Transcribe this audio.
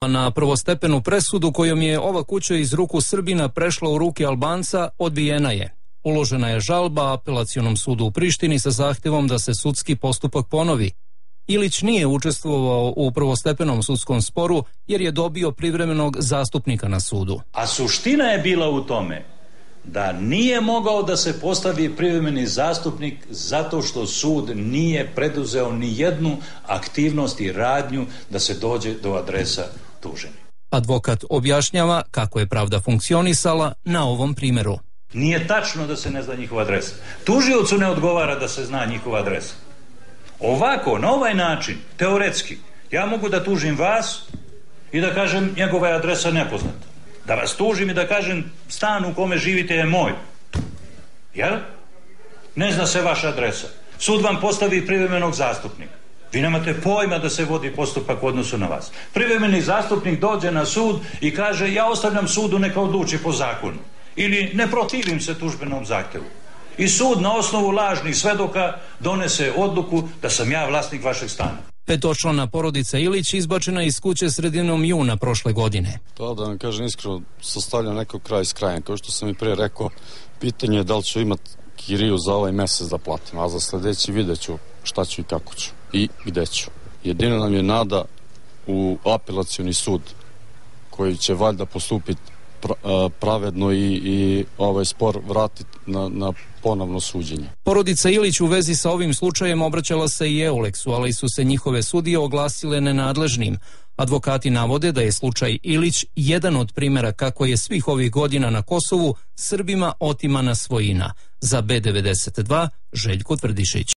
Na prvostepenu presudu kojom je ova kuća iz ruku Srbina prešla u ruke Albanca odbijena je. Uložena je žalba Apelacionom sudu u Prištini sa zahtevom da se sudski postupak ponovi. Ilić nije učestvovao u prvostepenom sudskom sporu jer je dobio privremenog zastupnika na sudu. A suština je bila u tome da nije mogao da se postavi privremeni zastupnik zato što sud nije preduzeo ni jednu aktivnost i radnju da se dođe do adresa tuženih. Advokat objašnjava kako je pravda funkcionisala na ovom primjeru. Nije tačno da se ne zna njihova adresa. Tužiocu ne odgovara da se zna njihova adresa. Ovako, na ovaj način, teoretski, ja mogu da tužim vas i da kažem njegova je adresa nepoznata. Da vas tužim i da kažem stan u kome živite je moj. Jel? Ne zna se vaša adresa. Sud vam postavi privremenog zastupnika. Vi nemate pojma da se vodi postupak u odnosu na vas. Privremeni zastupnik dođe na sud i kaže ja ostavljam sudu neka odluči po zakonu. Ili ne protivim se tužbenom zahtevu. I sud na osnovu lažnih svedoka donese odluku da sam ja vlasnik vašeg stana. Petočlana porodica Ilić izbačena iz kuće sredinom juna prošle godine. To da vam kažem iskreno, sastavljam neko kraj s krajem. Kao što sam i pre rekao, pitanje je da li ću imati kiriju za ovaj mesec da platim, a za sledeći vidjet ću šta ću i kako ću i gde ću. Jedino nam je nada u apelacioni sud koji će valjda postupiti pravedno i ovaj spor vratiti na ponovno suđenje. Porodica Ilić u vezi sa ovim slučajem obraćala se i Euleksu, ali su se njihove sudije oglasile nenadležnim. Advokati navode da je slučaj Ilić jedan od primjera kako je svih ovih godina na Kosovu Srbima otimana svojina. Za B92 Željko Tvrdišić.